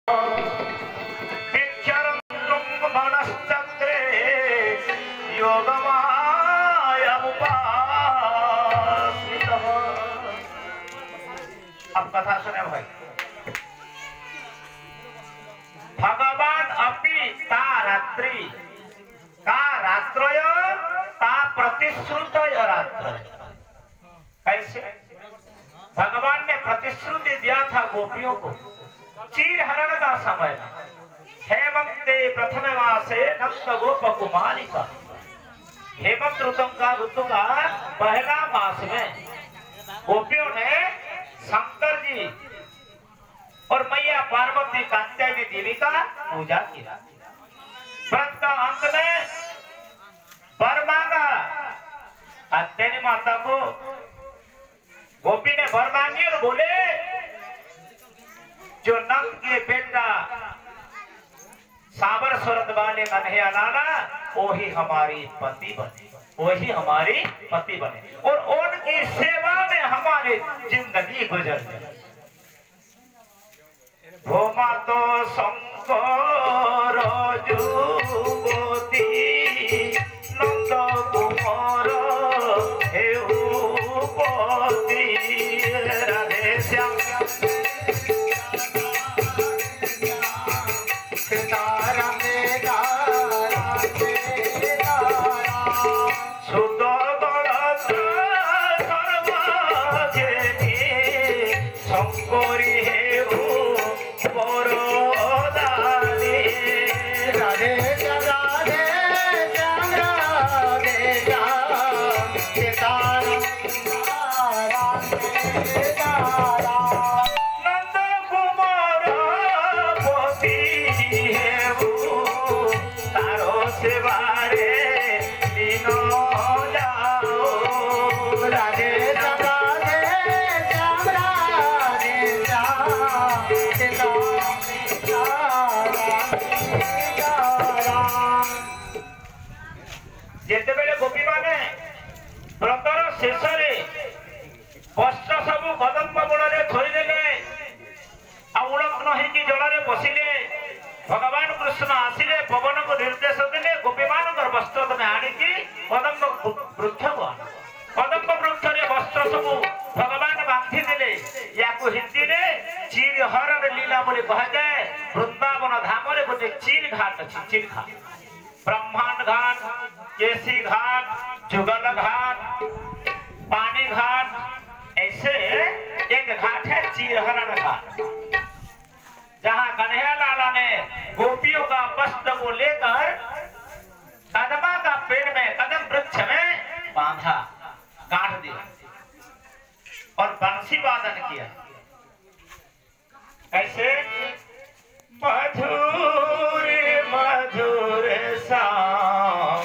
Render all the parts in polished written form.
अब कथा सुने भाई। भगवान अपि ता रात्रि का रात्रय ता प्रतिश्रुतय रात्र। कैसे? भगवान ने प्रतिश्रुति दिया था गोपियों को चीर हरण का समय। हेमंते प्रथम मासे नंद गोप कुमारी का, हेमंत ऋतु का पहला मास में गोपियों ने शंकर जी और मैया पार्वती कात्यायनी देवी का पूजा किया। व्रत का अंत में वर मांगा। कात्यायनी माता को गोपी ने वर मांगी और बोले जो नंद के बेटा साबर सूरत वाले कन्हैया लाला वही हमारी पति बने, वही हमारी पति बने और उनकी सेवा में हमारी जिंदगी गुजर जाए। भोमा तो शंकर जुगती नंद कुमार हेउपति राधे श्याम वस्त्र सब कदम्ब मूल थोदेले उलग्न होगी जल बसिले। भगवान कृष्ण आसिले पवन को निर्देश देले गोपी मान वस्त्र तुम आनिकी कदम्ब वृक्ष को कदम्ब वृक्ष वस्त्र सब भगवान बांधि देले। या हिंदी में चीर हरण लीला बोली कह जाए। वृंदावन धाम गोटे चीर घाट अच्छी चीर घाट, ब्रह्मांड घाट, केसी घाट, जुगल घाट, पानी घाट, ऐसे एक घाट है चीरहरण घाट जहां कन्हैया लाला ने गोपियों का वस्त्र को लेकर कदमा का पेड़ में कदम वृक्ष में बांधा, काट दिया और बंसी वादन किया। कैसे? मधुर मधुर शाम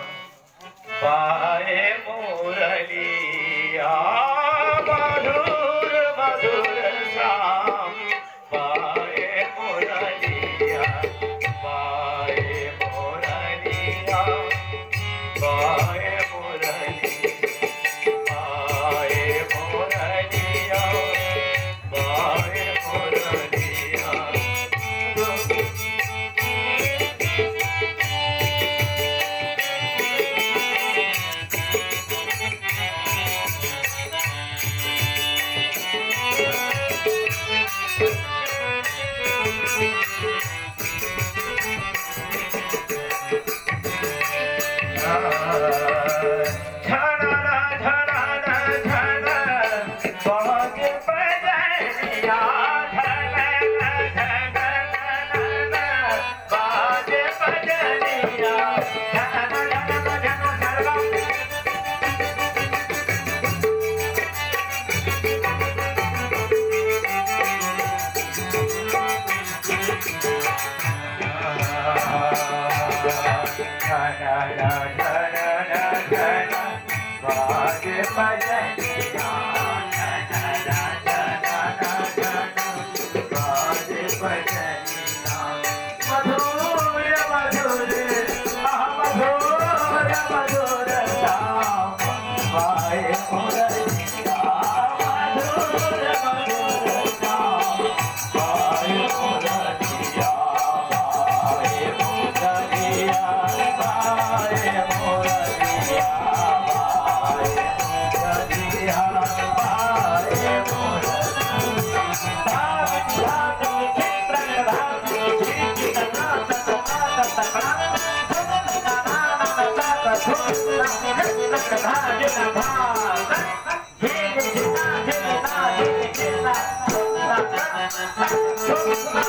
पाए मुरलिया, मधुर मधुर शाम पाए मुरलिया, पाए मुरलिया, पाए मुरलिया, पाए मुरलिया, पाए मुरलिया।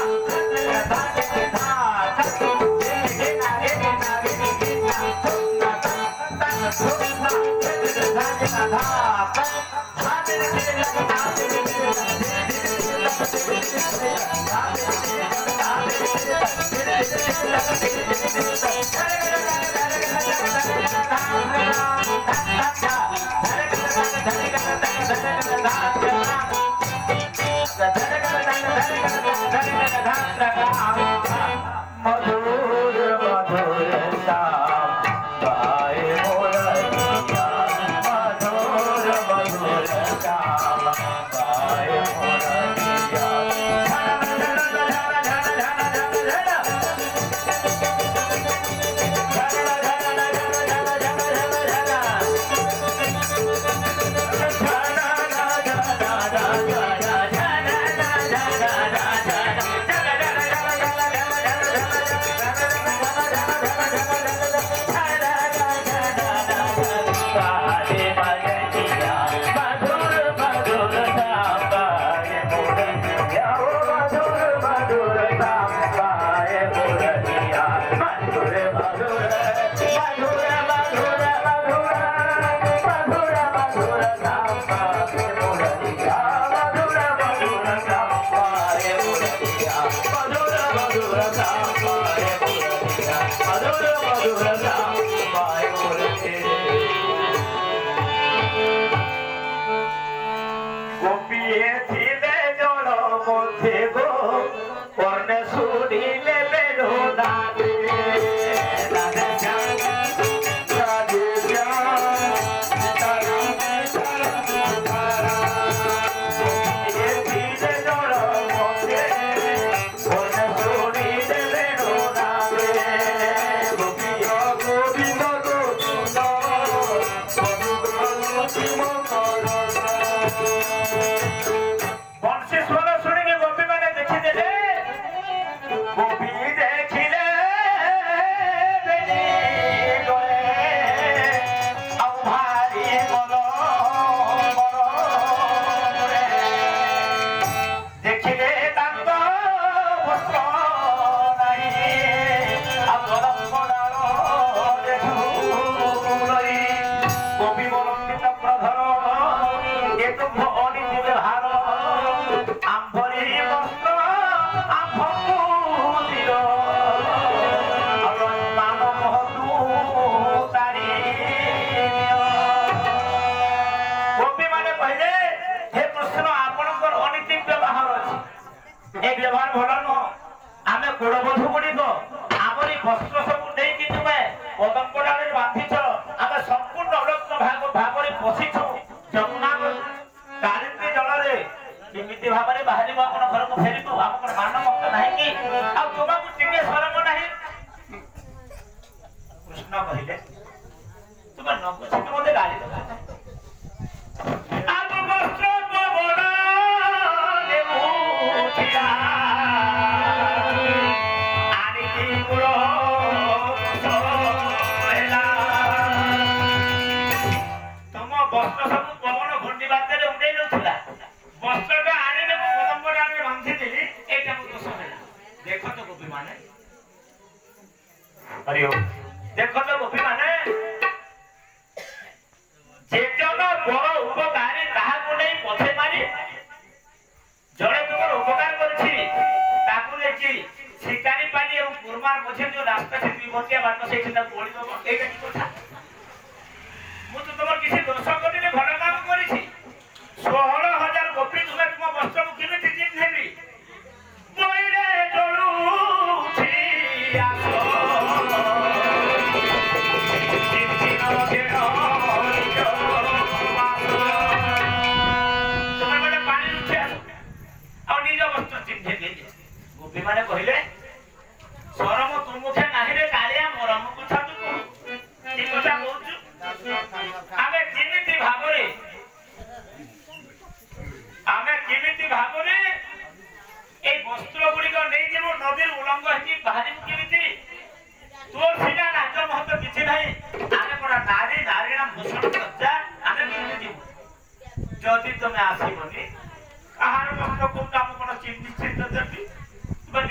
जदि तुम आसबनी कहार मन को काम कौन निश्चित देवी तुम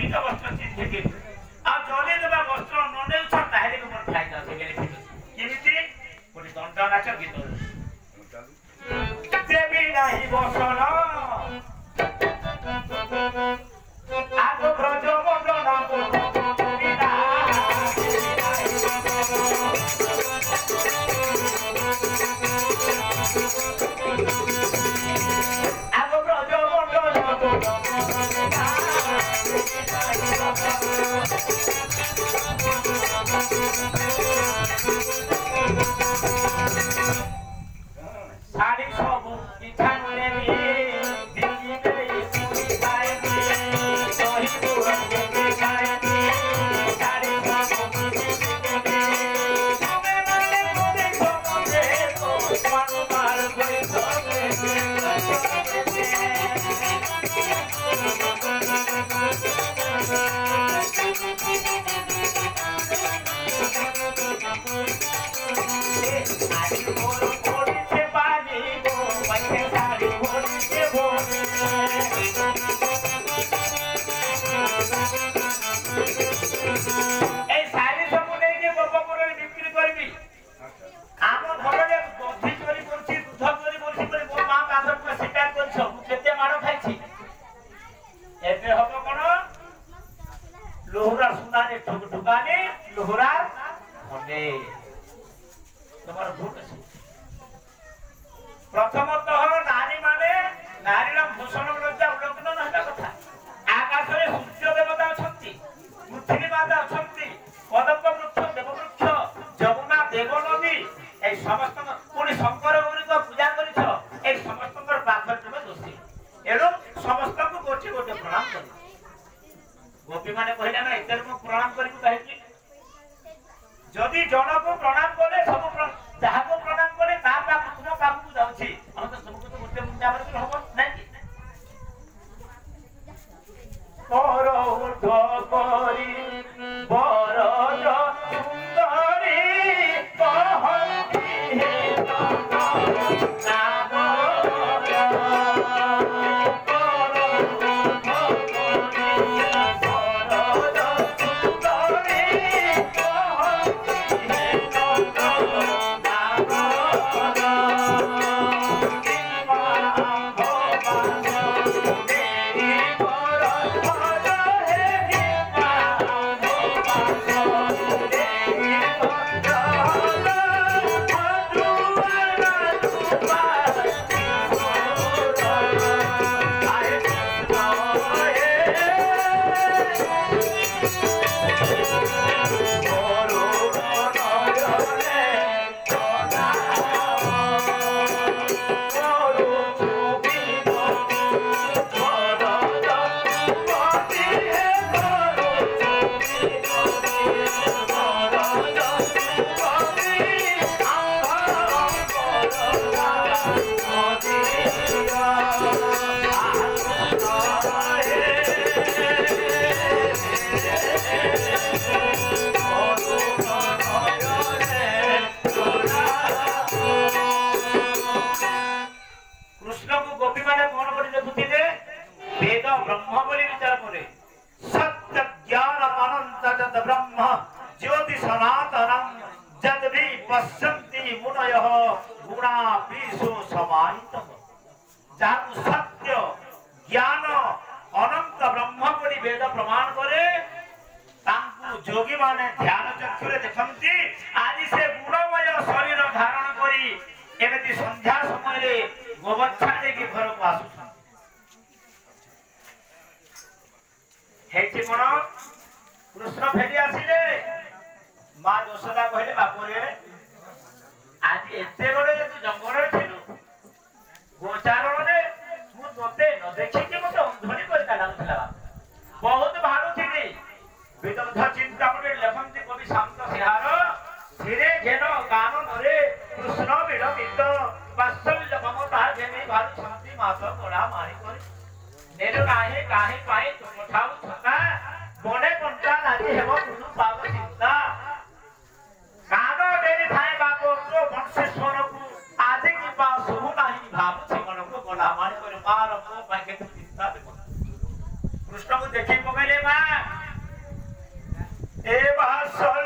दुईटा वस्त्र चिन्हित आ जदि देबा वस्त्र न नेउछ ताहेले भी मोर फायदा छै बेनिफिट केमिति कोनी दंड नाच गीत देवी नाही बसन आगो ब्रज मदन बिना आगो ब्रज मदन साड़ी सब पिठा नेबी दिल्ली में सिटी खाएगी दही दूध के खाएगी साड़ी सब तुम्हें मने कोने कोने तो मानो मार कोई लोहरा सुनाने ढुकाने लोहरा होने तुम्हारा भूत अछि प्रथमतः नारी माने नारीर भूषण लज्जा उल्लंघन नहबा कथा आकाश रे सूर्य देवता अछंती पृथ्वी माता अछंती पदप वृक्ष देव वृक्ष जमुना देव नदी ए समस्त कोनी शंकर गुरी को पूजा करिछ ए समस्त पाखर में दोषी एरो समस्त को गोटे गोटे प्रणाम करी गोपी माने कहले ना इतर को प्रणाम करी कहि जदि जन को प्रणाम करे सब जहा को प्रणाम करे ता पाप तुम पाप को जाउछि हम तो सब को गोटे मुंडा पर होबो नै पर उठ करी बरज सुंदरी कहती हे नाम ब्रह्म बोली विचार करे सत्य ज्ञान अनंत जद ब्रह्म ज्योति सनातनम जद भी पश्यन्ति मुनयः गुणा पीसो समाहितः जानु सत्य ज्ञान अनंत ब्रह्म बोली वेद प्रमाण करे तांकु जोगी माने ध्यान चक्षुरे देखंती आदि से गुणमय शरीर धारण करी एमती संध्या समय रे गोबच्छा देकी घर को आसु हेची कोन कृष्ण फेरी आसिले मां यशोदा कहले बापुरे आज एते बड़े तू जंगल रे थिलु गोचारण रे मु तोते न देखि के मते अंधणी कर लागथला बहुत भानु थिली विदग्ध चिंता पड़े लेखंती कवि शांत सिहार धीरे घेन गान नरे कृष्ण विरमित वात्सल्य ममता जेने भानु शांति मास गोड़ा मारी कर नेरो काहे काहे पाए तुम ठाउ छका बने पंटा लागी हेबो तुनु पाव चिंता कानो देरी थाए बापो तो वंशेश्वर को आदि की पाव सुहु नाही भाव छिमन को गोड़ा मारी कर मार को पाके चिंता दे कृष्ण को देखि पगले मां ମହାଶୟ